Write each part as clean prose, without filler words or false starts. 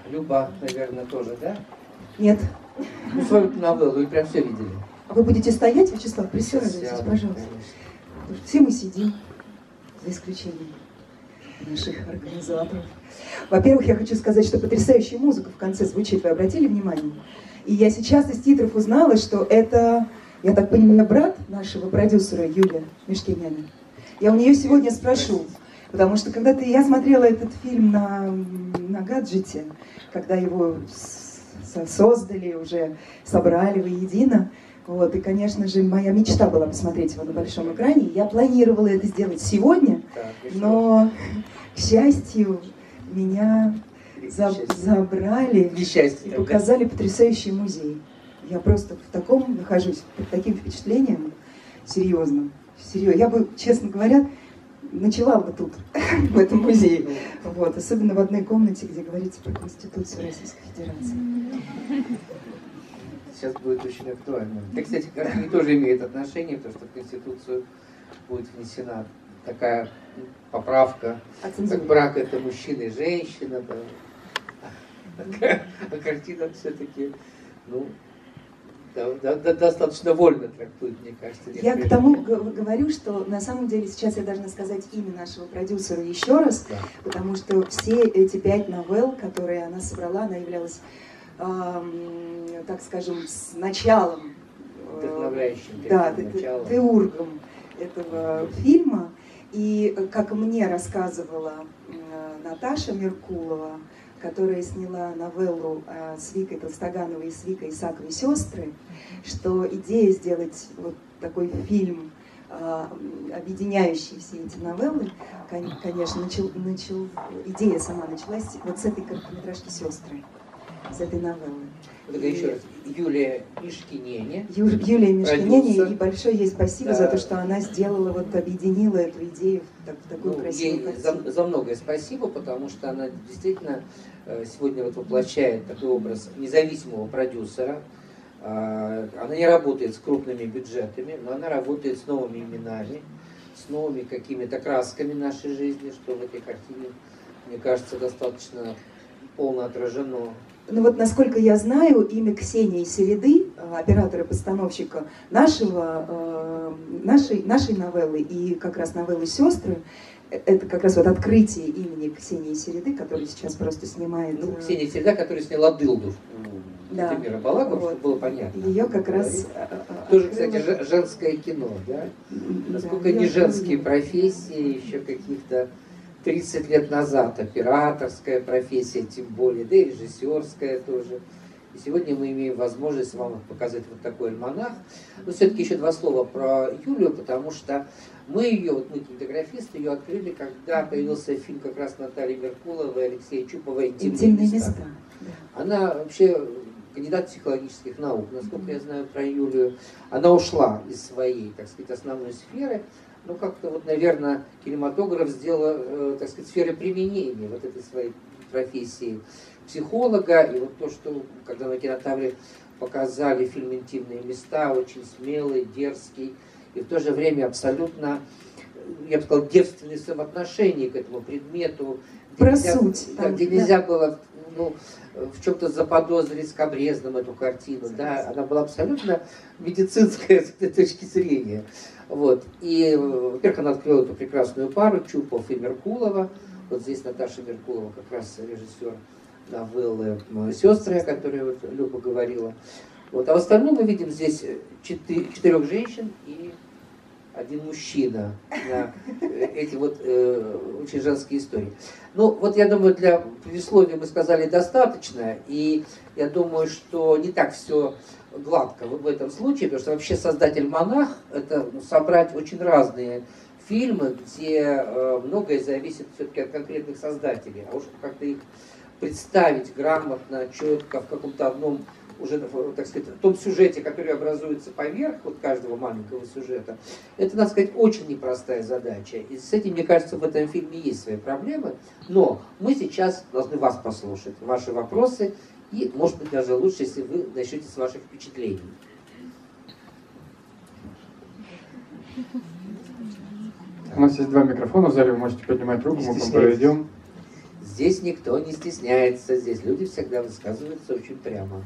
Люба, наверное, тоже, да? Нет. Ну, свою новеллу, вы прям все видели. А вы будете стоять, Вячеслав? Присаживайтесь, пожалуйста. Конечно. Все мы сидим, за исключением наших организаторов. Во-первых, я хочу сказать, что потрясающая музыка в конце звучит. Вы обратили внимание? И я сейчас из титров узнала, что это, я так понимаю, брат нашего продюсера Юлия Мишкиняна. Я у нее сегодня спрошу, потому что когда-то я смотрела этот фильм на гаджете, когда его создали, уже собрали воедино. Вот, и, конечно же, моя мечта была посмотреть его на большом экране. Я планировала это сделать сегодня, но, к счастью, меня забрали и показали потрясающий музей. Я просто в таком нахожусь, под таким впечатлением серьезным. Я бы, честно говоря, ночевала бы тут, в этом музее. Вот, особенно в одной комнате, где говорится про Конституцию Российской Федерации. Сейчас будет очень актуально. И, кстати, Карпини тоже имеет отношение, потому что в Конституцию будет внесена такая поправка, как брак это мужчина и женщина. Да. А картина все-таки, ну, достаточно вольно трактует, мне кажется. Я к тому говорю, что на самом деле сейчас я должна сказать имя нашего продюсера еще раз, да. Потому что все эти 5 новелл, которые она собрала, она являлась, так скажем, с началом, теургом этого фильма. И, как мне рассказывала Наташа Меркулова, которая сняла новеллу с Викой Толстогановой и с Викой Исаковой «Сестры», что идея сделать вот такой фильм, объединяющий все эти новеллы, конечно, идея сама началась вот с этой короткометражки «Сестры», с этой новеллы. Еще раз, Юлия Мишкиняне. Юлия Мишкиняне, и большое ей спасибо за то, что она сделала, вот объединила эту идею в такую красивую картину. За многое спасибо, потому что она действительно сегодня вот воплощает такой образ независимого продюсера. Она не работает с крупными бюджетами, но она работает с новыми именами, с новыми какими-то красками нашей жизни, что в этой картине, мне кажется, достаточно полно отражено. Ну вот, насколько я знаю, имя Ксении Середы, оператора-постановщика нашей новеллы и как раз новеллы «Сестры», это как раз вот открытие имени Ксении Середы, которая сейчас просто снимает... Ну, Ксения Середа, которая сняла «Дылду», да. Владимира Балагова, вот. Чтобы было понятно. Ее как раз... Тоже, кстати, женское кино, да? Насколько не женские профессии, еще каких-то 30 лет назад, операторская профессия, тем более, да и режиссерская тоже. И сегодня мы имеем возможность вам показать вот такой альманах. Но все-таки еще 2 слова про Юлию, потому что мы ее, вот мы кинематографисты, ее открыли, когда появился фильм как раз Натальи Меркуловой и Алексея Чупова «Интимные места». Да. Она вообще кандидат психологических наук. Насколько я знаю про Юлию, она ушла из своей, так сказать, основной сферы. Ну, как-то вот, наверное, кинематограф сделал, так сказать, сферы применения вот этой своей профессии психолога. И вот то, что, когда на кинотавре показали фильм «Интимные места», очень смелый, дерзкий, и в то же время абсолютно, я бы сказал, девственное самоотношение к этому предмету. Про суть. Где нельзя было, ну, в чем-то заподозрить скабрезным эту картину. Да? Она была абсолютно медицинская с этой точки зрения. Вот. И, во-первых, она открыла эту прекрасную пару Чупов и Меркулова. Вот здесь Наташа Меркулова, как раз режиссер новеллы «Сестры», о которой вот Люба говорила. Вот. А в остальном мы видим здесь 4 женщин и 1 мужчина на эти вот очень женские истории. Ну, вот я думаю, для предисловия мы сказали достаточно, и я думаю, что не так все гладко в этом случае, потому что вообще создать альманах – это собрать очень разные фильмы, где многое зависит все-таки от конкретных создателей, а уж как-то их представить грамотно, четко, в каком-то одном уже, так сказать, в том сюжете, который образуется поверх вот каждого маленького сюжета, это, надо сказать, очень непростая задача. И с этим, мне кажется, в этом фильме есть свои проблемы. Но мы сейчас должны вас послушать, ваши вопросы, и, может быть, даже лучше, если вы начнете с ваших впечатлений. У нас есть 2 микрофона в зале, вы можете поднимать руку, мы к вам подойдем. Здесь никто не стесняется, здесь люди всегда высказываются очень прямо.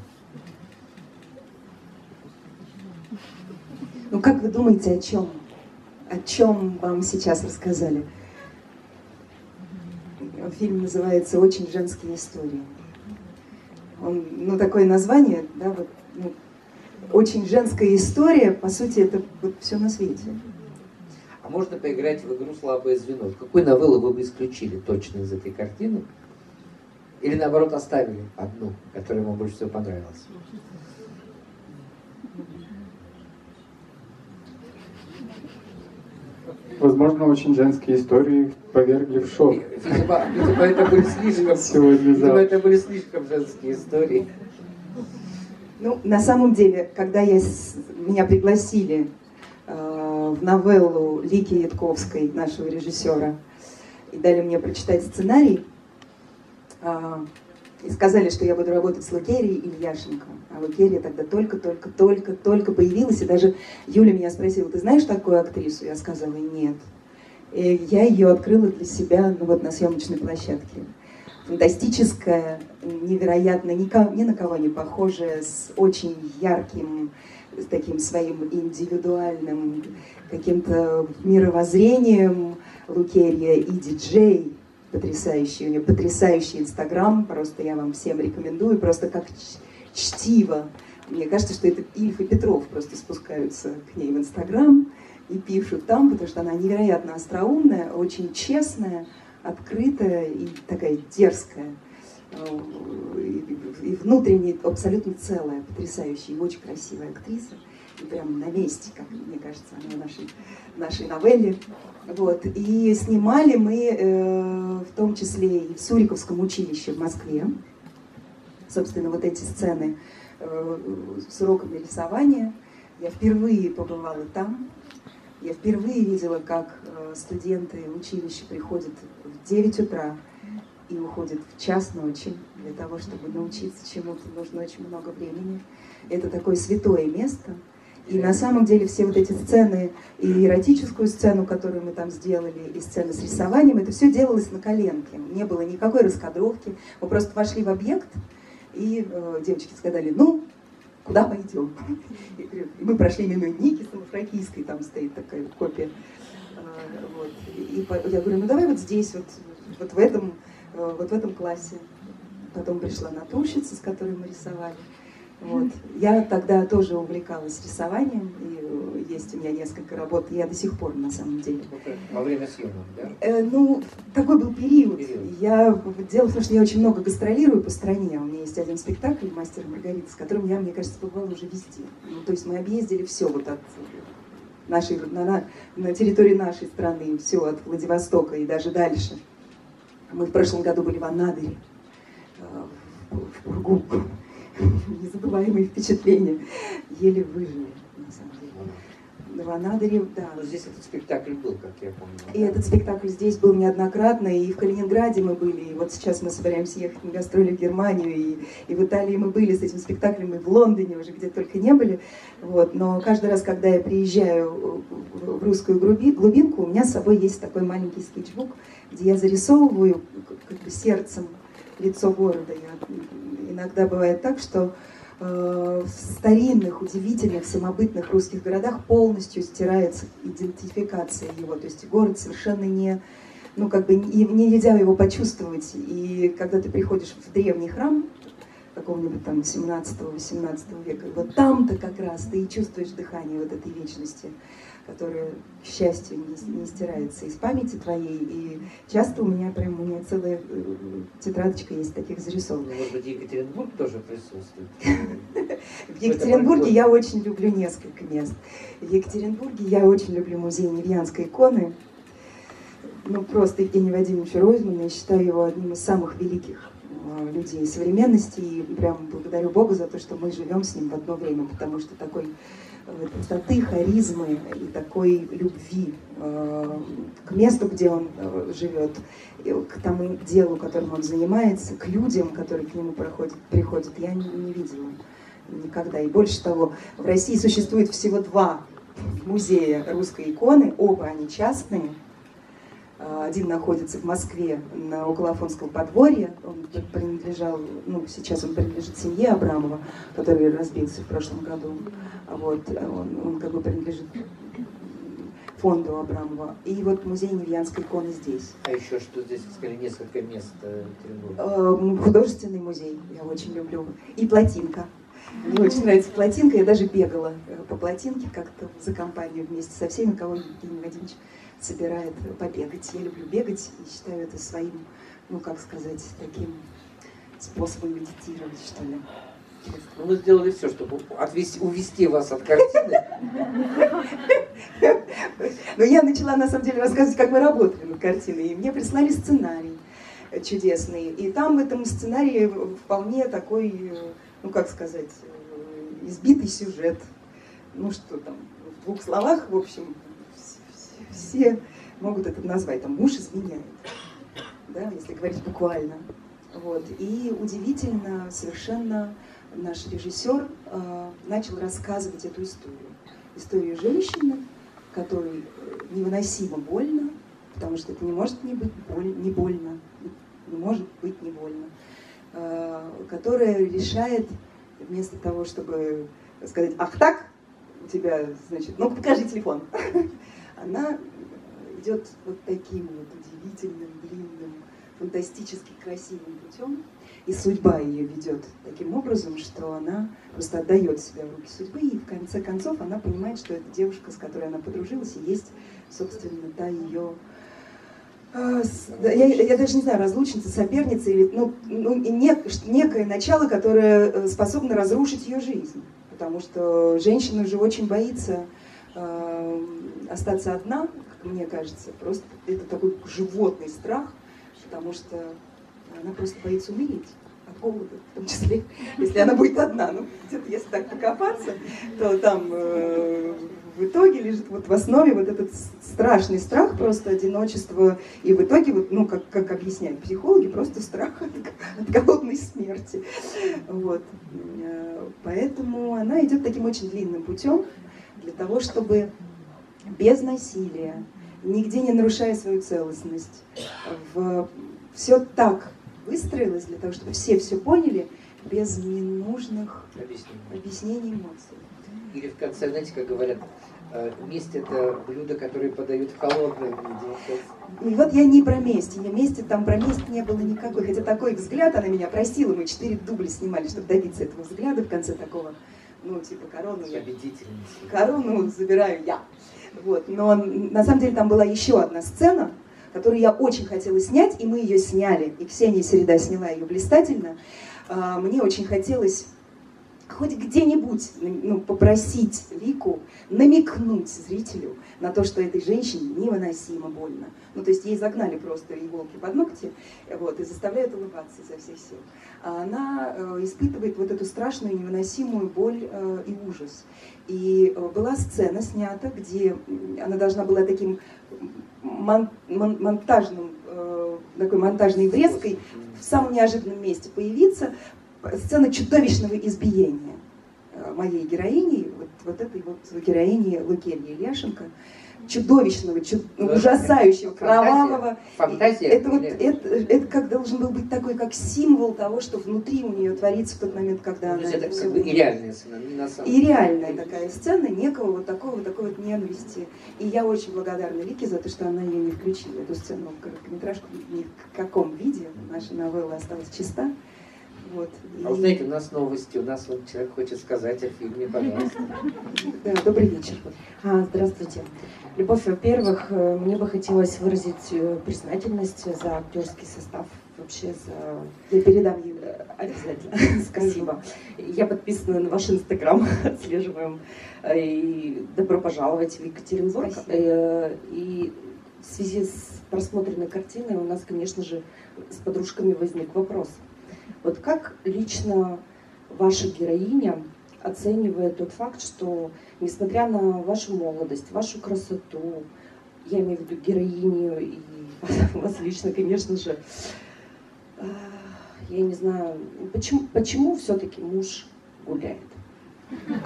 Ну, как вы думаете, о чем? О чем вам сейчас рассказали? Фильм называется «Очень женские истории». Такое название, да, вот, очень женская история, по сути, это вот все на свете. А можно поиграть в игру «Слабое звено»? Какую новеллу вы бы исключили точно из этой картины? Или наоборот оставили одну, которая вам больше всего понравилась? Возможно, очень женские истории повергли в шок. Видимо, это были слишком женские истории. Ну, на самом деле, когда меня пригласили в новеллу Лики Ятковской, нашего режиссера, и дали мне прочитать сценарий, и сказали, что я буду работать с Лукерией Ильяшенко. А Лукерия тогда только появилась, и даже Юля меня спросила: ты знаешь такую актрису? Я сказала: нет. И я ее открыла для себя на съемочной площадке. Фантастическая, невероятно, ни на кого не похожая, с очень ярким, с таким своим индивидуальным каким-то мировоззрением Лукерия, и диджей потрясающий, у нее потрясающий Инстаграм, просто я вам всем рекомендую, просто как чтиво. Мне кажется, что это Ильф и Петров просто спускаются к ней в Инстаграм и пишут там, потому что она невероятно остроумная, очень честная, открытая и такая дерзкая, и внутренне абсолютно целая, потрясающая и очень красивая актриса. И прям на месте, как мне кажется, она в нашей новелле. Вот. И снимали мы в том числе и в Суриковском училище в Москве. Собственно, вот эти сцены с уроками рисования. Я впервые побывала там. Я впервые видела, как студенты училища приходят в 9 утра и уходят в час ночи. Для того, чтобы научиться чему-то, нужно очень много времени. Это такое святое место. И на самом деле все вот эти сцены, и эротическую сцену, которую мы там сделали, и сцены с рисованием, это все делалось на коленке. Не было никакой раскадровки. Мы просто вошли в объект, и девочки сказали: ну, куда мы идем? И мы прошли мимо Ники Самофракийской, там стоит такая копия. Вот. И я говорю: ну давай вот здесь, вот в этом классе. Потом пришла натурщица, с которой мы рисовали. Вот. Я тогда тоже увлекалась рисованием, и есть у меня несколько работ, я до сих пор, на самом деле. Во время съемок, да? Такой был период. Дело в том, что я очень много гастролирую по стране. У меня есть один спектакль «Мастер и Маргарита», с которым я, мне кажется, побывала уже везде. То есть мы объездили все вот от на территории нашей страны, все от Владивостока и даже дальше. Мы в прошлом году были в Анадыре, в Кургу. Незабываемые впечатления. Еле выжили, на самом деле. В Анадыре, да. Но здесь этот спектакль был, как я помню. И этот спектакль здесь был неоднократно, и в Калининграде мы были, и вот сейчас мы собираемся ехать на гастроли в Германию, и в Италии мы были с этим спектаклем, и в Лондоне уже, где только не были. Вот. Но каждый раз, когда я приезжаю в русскую глубинку, у меня с собой есть такой маленький скетчбук, где я зарисовываю как бы сердцем лицо города. Иногда бывает так, что в старинных, удивительных, самобытных русских городах полностью стирается идентификация его. То есть город совершенно нельзя его почувствовать. И когда ты приходишь в древний храм, какого-нибудь там 17-18 века, вот там-то как раз ты и чувствуешь дыхание вот этой вечности, которая, к счастью, не стирается из памяти твоей. И часто у меня целая тетрадочка есть таких зарисовок. Может быть, Екатеринбург тоже присутствует? В Екатеринбурге я очень люблю несколько мест. В Екатеринбурге я очень люблю музей Невьянской иконы. Просто Евгения Вадимовича Ройзмана, я считаю его одним из самых великих людей современности. И прям благодарю Бога за то, что мы живем с ним в одно время, потому что такой красоты, харизмы и такой любви к месту, где он живет, к тому делу, которым он занимается, к людям, которые к нему приходят, я не видела никогда. И больше того, в России существует всего 2 музея русской иконы, оба они частные. Один находится в Москве около Афонского подворья. Он принадлежал, ну, сейчас он принадлежит семье Абрамова, который разбился в прошлом году. Вот, он как бы принадлежит фонду Абрамова. И вот музей Невьянской иконы здесь. А еще что здесь, сказали, несколько мест Екатеринбурга? Художественный музей я очень люблю. И плотинка. Мне очень нравится плотинка. Я даже бегала по плотинке как-то за компанию вместе со всеми, кого Евгений Вадимович собирает побегать. Я люблю бегать и считаю это своим, ну как сказать, таким способом медитировать, что ли. Ну, мы сделали все, чтобы увести вас от картины. Но я начала, на самом деле, рассказывать, как мы работали над картиной. И мне прислали сценарий чудесный. И там в этом сценарии вполне такой, ну как сказать, избитый сюжет. Ну что там, в двух словах, в общем, все могут это назвать. Там муж изменяет, да, если говорить буквально. Вот. И удивительно совершенно наш режиссер начал рассказывать эту историю. Историю женщины, которой невыносимо больно, потому что это не может не быть не больно, не может быть не больно, которая решает, вместо того, чтобы сказать, ах так, у тебя, значит, ну покажи телефон, она идет вот таким вот удивительным, длинным, фантастически красивым путем, и судьба ее ведет таким образом, что она просто отдает себя в руки судьбы, и в конце концов она понимает, что эта девушка, с которой она подружилась, и есть, собственно, та ее, я даже не знаю, разлучница, соперница, или некое начало, которое способно разрушить ее жизнь. Потому что женщина уже очень боится остаться одна, как мне кажется, просто это такой животный страх, потому что она просто боится умереть от голода, в том числе, если она будет одна. Ну, где-то, если так покопаться, то там в итоге лежит вот в основе вот этот страшный страх просто одиночества, и в итоге, вот, ну, как объясняют психологи, просто страх от голодной смерти. Вот. Поэтому она идет таким очень длинным путем для того, чтобы без насилия, нигде не нарушая свою целостность, все так выстроилось для того, чтобы все поняли, без ненужных объяснений эмоций. Или в конце, знаете, как говорят, месть — это блюдо, которое подают в холодном виде. И вот я не про месть, там про месть не было никакой, хотя такой взгляд она меня просила, мы 4 дубля снимали, чтобы добиться этого взгляда в конце такого, ну, типа корону забираю я. Вот. Но на самом деле там была еще одна сцена, которую я очень хотела снять, и мы ее сняли. И Ксения Середа сняла ее блистательно. Мне очень хотелось хоть где-нибудь попросить Вику намекнуть зрителю на то, что этой женщине невыносимо больно. Ну, то есть ей загнали просто иголки под ногти, вот, и заставляют улыбаться изо всех сил. А она испытывает вот эту страшную невыносимую боль и ужас. И была сцена снята, где она должна была таким такой монтажной врезкой в самом неожиданном месте появиться. Сцена чудовищного избиения моей героини, вот этой вот героини Лукерьи Ильяшенко, чудовищного, ужасающего, кровавого. Фантазия? Это как должен был быть такой, как символ того, что внутри у нее творится в тот момент, когда она... Это как бы и реальная сцена, не на самом деле. И реальная такая сцена некого вот такой вот ненависти. И я очень благодарна Вике за то, что она ее не включила, эту сцену в короткометражку, ни в каком виде. Наша новелла осталась чиста. Вот. А вы знаете, у нас новости, у нас вот человек хочет сказать о фильме, пожалуйста. Да, добрый вечер. Здравствуйте. Любовь, во-первых, мне бы хотелось выразить признательность за актерский состав, вообще за... Я передам ей. Обязательно. Спасибо. Я подписана на ваш Инстаграм, отслеживаем. И добро пожаловать в Екатеринбург. И в связи с просмотренной картиной у нас, конечно же, с подружками возник вопрос. Вот как лично ваша героиня оценивает тот факт, что, несмотря на вашу молодость, вашу красоту, я имею в виду героиню и вас лично, конечно же, я не знаю, почему все-таки муж гуляет?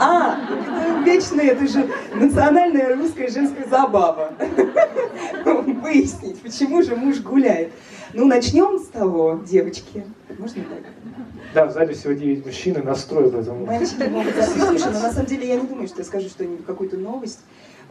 Это вечная, это же национальная русская женская забава. выяснить, почему же муж гуляет. Ну, начнем с того, девочки. Можно так? Да, в зале сегодня есть мужчины, настрой об этом. Мальчики могут заслушать, но на самом деле я не думаю, что я скажу что-нибудь, какую-то новость.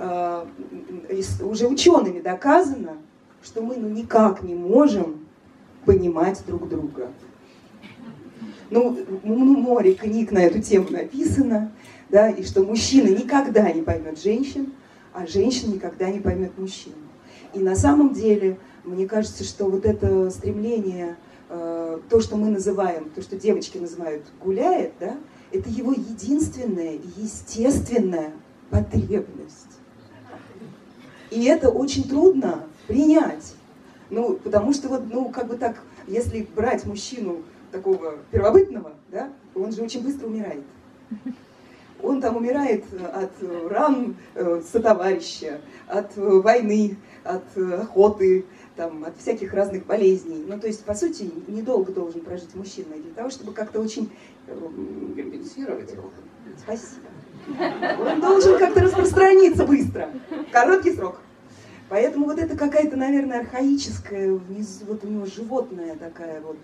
Уже учеными доказано, что мы никак не можем понимать друг друга. Ну, море книг на эту тему написано, да, и что мужчина никогда не поймет женщин, а женщина никогда не поймет мужчину. И на самом деле, мне кажется, что вот это стремление, то, что мы называем, то, что девочки называют гуляет, да, это его единственная и естественная потребность. И это очень трудно принять. Ну, потому что вот, ну, как бы так, если брать мужчину такого первобытного, да, он же очень быстро умирает. Он там умирает от ран сотоварища, от войны, от охоты, там, от всяких разных болезней. Ну, то есть, по сути, недолго должен прожить мужчина для того, чтобы как-то очень... Компенсировать его. Спасибо. Он должен как-то распространиться быстро. Короткий срок. Поэтому вот это какая-то, наверное, архаическая, внизу, вот у него животная такая вот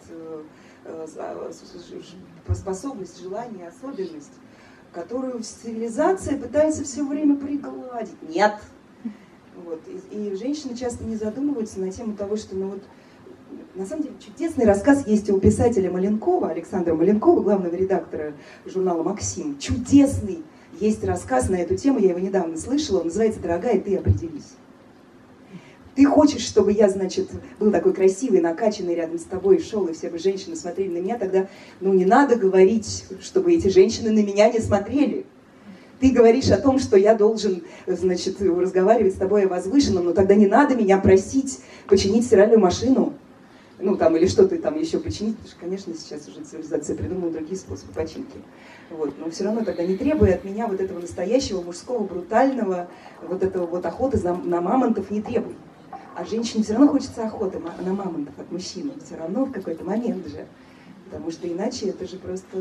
способность, желание, особенность, которую цивилизация пытается все время пригладить. Нет. Вот. И женщины часто не задумываются на тему того, что, ну вот, на самом деле, чудесный рассказ есть у писателя Маленкова, Александра Маленкова, главного редактора журнала «Максим». Чудесный есть рассказ на эту тему, я его недавно слышала, он называется «Дорогая, ты определись». Ты хочешь, чтобы я, значит, был такой красивый, накачанный рядом с тобой, шел, и все бы женщины смотрели на меня, тогда, ну, не надо говорить, чтобы эти женщины на меня не смотрели. Ты говоришь о том, что я должен, значит, разговаривать с тобой о возвышенном, но тогда не надо меня просить починить стиральную машину. Ну, там, или что-то там еще починить, потому что, конечно, сейчас уже цивилизация придумала другие способы починки. Вот. Но все равно тогда не требуя от меня вот этого настоящего, мужского, брутального, вот этого вот охоты на мамонтов не требуй. А женщине все равно хочется охоты на мамонтов от мужчины. Все равно в какой-то момент же. Потому что иначе это же просто...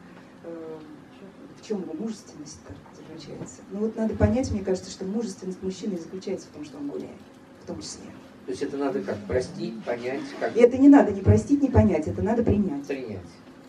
в чем его мужественность-то заключается? Ну вот надо понять, мне кажется, что мужественность мужчины заключается в том, что он гуляет. В том числе. То есть это надо как? Простить, понять? Как? И это не надо ни простить, ни понять. Это надо принять. Принять.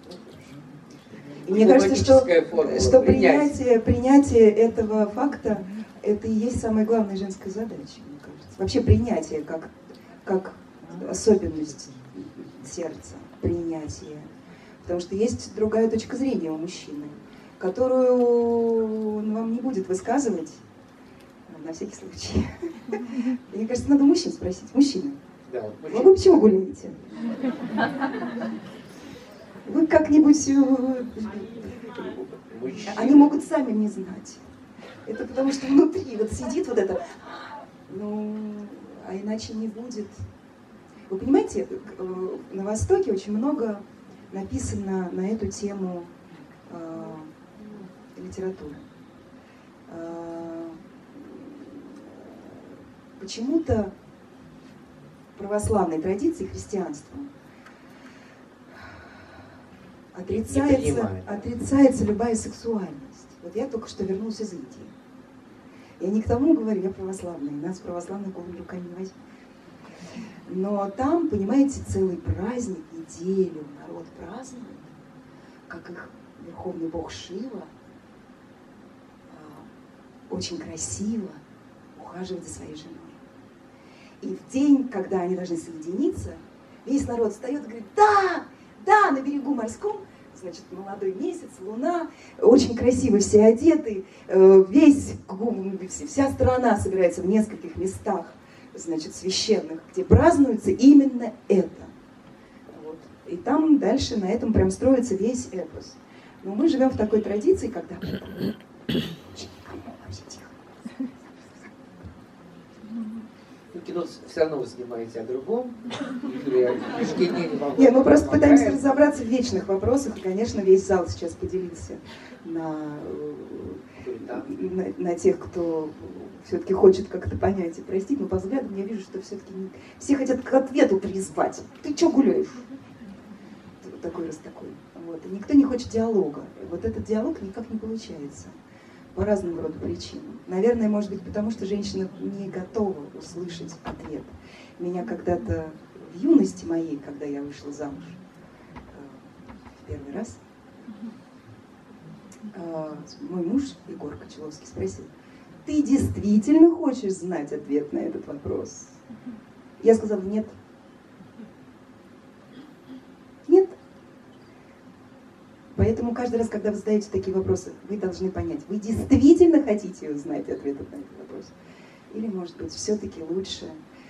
И мне кажется, что принятие принятие этого факта, это и есть самая главная женская задача, мне кажется. Вообще принятие как особенность сердца, принятие. Потому что есть другая точка зрения у мужчины, которую он вам не будет высказывать, на всякий случай. Мне кажется, надо мужчин спросить. Мужчины, Да, вот вы почему гуляете? Вы как-нибудь... Они могут сами не знать. Это потому что внутри вот сидит вот это... Ну, а иначе не будет. Вы понимаете, на Востоке очень много написано на эту тему литературы. Почему-то православной традиции христианства отрицается любая сексуальность. Вот я только что вернулась из Индии. Я не к тому говорю, я православная, нас православных голыми руками не возьмут. Но там, понимаете, целый праздник, неделю народ празднует, как их верховный бог Шива очень красиво ухаживает за своей женой. И в день, когда они должны соединиться, весь народ встает и говорит: да, да, на берегу морском, значит, молодой месяц, луна, очень красиво все одеты, вся страна собирается в нескольких местах, значит, священных, где празднуется именно это. Вот. И там дальше на этом прям строится весь эпос. Но мы живем в такой традиции, когда... кино все равно вы снимаете о другом. Нет, мы просто пытаемся разобраться в вечных вопросах, и, конечно, весь зал сейчас поделился на тех, кто все-таки хочет как-то понять и простить, но по взглядам я вижу, что все-таки все хотят к ответу призвать. Ты что гуляешь? Такой раз такой. Вот. И никто не хочет диалога. И вот этот диалог никак не получается. по разным роду причинам. Наверное, может быть, потому что женщина не готова услышать ответ. Меня когда-то в юности моей, когда я вышла замуж в первый раз, мой муж, Егор Кочеловский, спросил: ты действительно хочешь знать ответ на этот вопрос? Я сказала: нет. Нет. Поэтому каждый раз, когда вы задаете такие вопросы, вы должны понять, вы действительно хотите узнать ответ на этот вопрос? Или, может быть, все-таки лучше,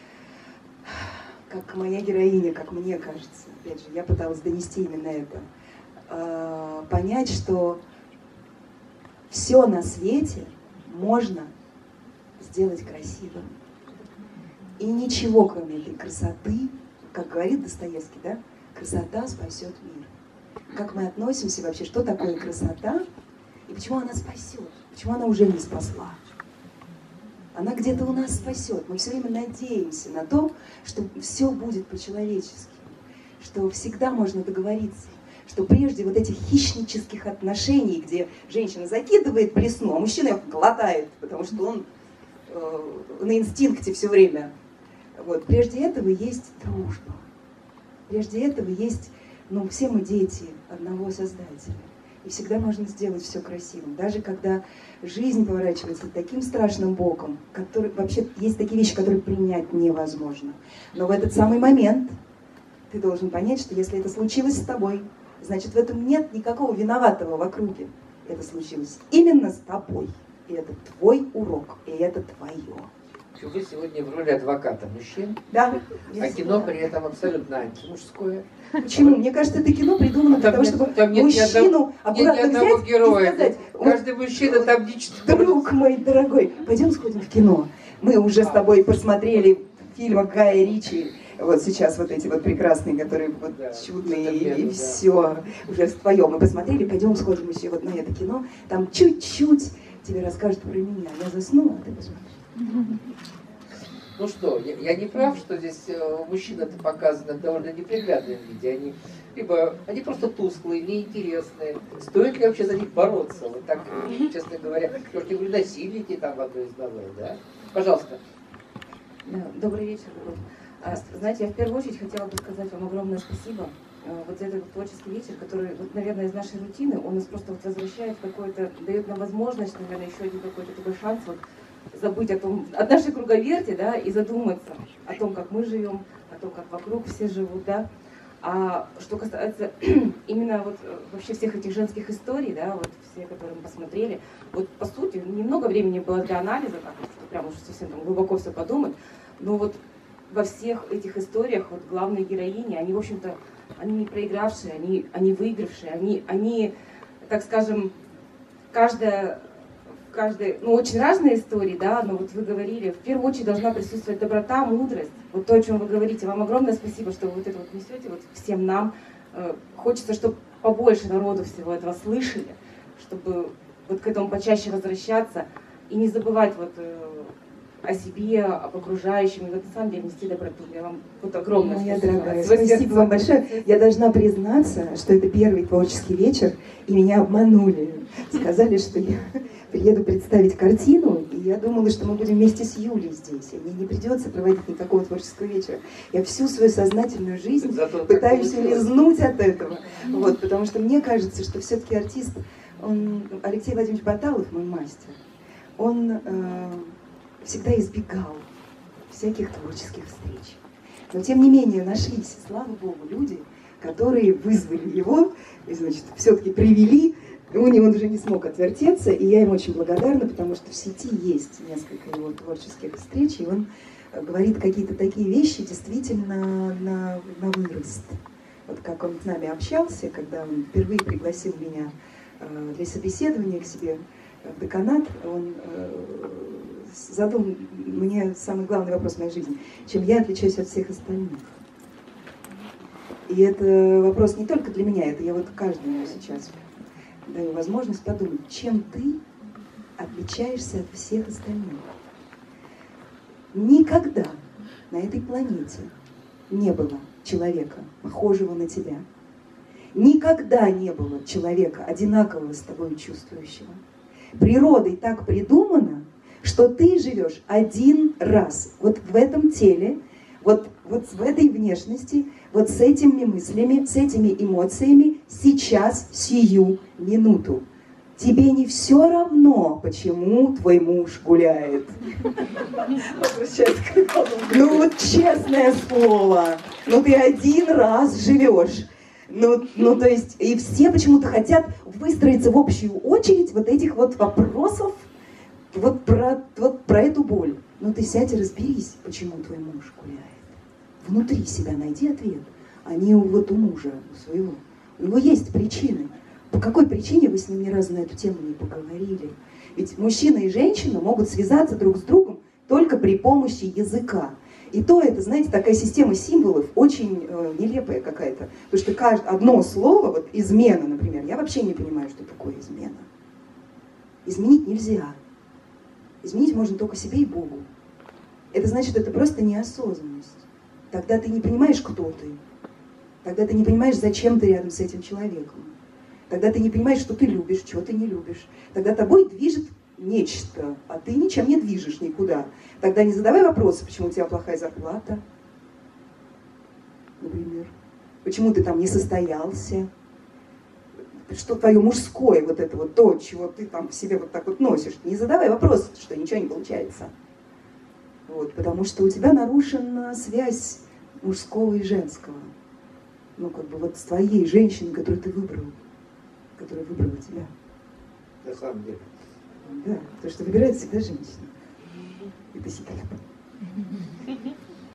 как моя героиня, как мне кажется, опять же, я пыталась донести именно это, понять, что все на свете можно сделать красивым. И ничего, кроме этой красоты, как говорит Достоевский, да, красота спасет мир. Как мы относимся вообще, что такое красота, и почему она спасет, почему она уже не спасла. Она где-то у нас спасет. Мы все время надеемся на то, что все будет по-человечески, что всегда можно договориться, что прежде вот этих хищнических отношений, где женщина закидывает блесну, а мужчина их глотает, потому что он на инстинкте все время. Вот. Прежде этого есть дружба. Прежде этого есть, все мы дети одного Создателя. И всегда можно сделать все красивым. Даже когда жизнь поворачивается таким страшным боком, который, вообще есть такие вещи, которые принять невозможно. Но в этот самый момент ты должен понять, что если это случилось с тобой, значит, в этом нет никакого виноватого в округе. Это случилось именно с тобой. И это твой урок, и это твое. Вы сегодня в роли адвоката мужчин, Да. а кино при этом абсолютно антимужское. Почему? Мне кажется, это кино придумано для того, чтобы мужчину аккуратно взять героя. и сказать: каждый мужчина там нечто. друг мой дорогой, пойдем сходим в кино. Мы уже с тобой посмотрели фильмы Гая Ричи. Вот сейчас вот эти вот прекрасные, которые вот чудные, и все уже вдвоем. Мы посмотрели, пойдем сходим еще вот на это кино. Там чуть-чуть тебе расскажут про меня. Я заснула, а ты посмотришь. Ну что, я не прав, что здесь мужчины-то показаны в довольно неприглядном виде. Они просто тусклые, неинтересные. Стоит ли вообще за них бороться? Вот так, честно говоря, я говорю, насильники там в одной из новелл, да? Пожалуйста. Да, добрый вечер. Знаете, я в первую очередь хотела бы сказать вам огромное спасибо вот за этот творческий вечер, который, вот, наверное, из нашей рутины, он нас просто вот возвращает в какое-то, дает нам возможность, наверное, еще один какой-то такой шанс вот забыть от нашей круговерти, да, и задуматься о том, как мы живем, о том, как вокруг все живут, да. А что касается именно вот вообще всех этих женских историй, да, вот все, которые мы посмотрели, вот по сути немного времени было для анализа, как что прям уж совсем там глубоко все подумать, но вот во всех этих историях вот главные героини, они, в общем-то, они не проигравшие, они выигравшие, они, так скажем, каждая, очень разные истории, да, но вот вы говорили, в первую очередь должна присутствовать доброта, мудрость, вот то, о чем вы говорите. Вам огромное спасибо, что вы вот это вот несете вот всем нам. Хочется, чтобы побольше народу всего этого слышали, чтобы вот к этому почаще возвращаться и не забывать вот о себе, об окружающем, и вот на самом деле нести доброту. Я вам вот огромное Моя спасибо. дорогая, спасибо вам большое. Я должна признаться, что это первый творческий вечер, и меня обманули. Сказали, что я приеду представить картину, и я думала, что мы будем вместе с Юлей здесь, и мне не придется проводить никакого творческого вечера. Я всю свою сознательную жизнь пытаюсь улизнуть от этого, вот, потому что мне кажется, что все-таки артист, Алексей Владимирович Баталов, мой мастер, он всегда избегал всяких творческих встреч. Но тем не менее нашлись, слава богу, люди, которые вызвали его, и, значит, все-таки привели. Он уже не смог отвертеться, и я ему очень благодарна, потому что в сети есть несколько его творческих встреч, и он говорит какие-то такие вещи действительно на вырост. Вот как он с нами общался, когда он впервые пригласил меня для собеседования к себе в деканат, он задал мне самый главный вопрос в моей жизни: чем я отличаюсь от всех остальных? И это вопрос не только для меня, это я вот каждому сейчас даю возможность подумать, чем ты отличаешься от всех остальных. Никогда на этой планете не было человека, похожего на тебя. Никогда не было человека, одинакового с тобой чувствующего. Природой так придумано, что ты живешь один раз. Вот в этом теле, вот в этой внешности, вот с этими мыслями, с этими эмоциями, сейчас, сию минуту. Тебе не все равно, почему твой муж гуляет. Ну вот честное слово, ну ты один раз живешь. Ну то есть, и все почему-то хотят выстроиться в общую очередь вот этих вот вопросов вот про эту боль. Ну ты сядь и разберись, почему твой муж гуляет. Внутри себя найди ответ, а не вот у мужа своего. У него есть причины. По какой причине вы с ним ни разу на эту тему не поговорили? Ведь мужчина и женщина могут связаться друг с другом только при помощи языка. И то это, знаете, такая система символов очень нелепая какая-то. Потому что одно слово, вот измена, например, я вообще не понимаю, что такое измена. Изменить нельзя. Изменить можно только себе и Богу. Это значит, это просто неосознанность. Тогда ты не понимаешь, кто ты. Тогда ты не понимаешь, зачем ты рядом с этим человеком. Тогда ты не понимаешь, что ты любишь, чего ты не любишь. Тогда тобой движет нечто, а ты ничем не движешь никуда. Тогда не задавай вопросы, почему у тебя плохая зарплата, например. Почему ты там не состоялся. Что твое мужское, вот это вот то, чего ты там в себе вот так вот носишь. Не задавай вопросы, что ничего не получается. Вот, потому что у тебя нарушена связь мужского и женского. Ну, как бы вот с твоей женщиной, которую ты выбрал. Которая выбрала тебя. На самом деле. Да, потому что выбирает всегда женщина. Это секрет.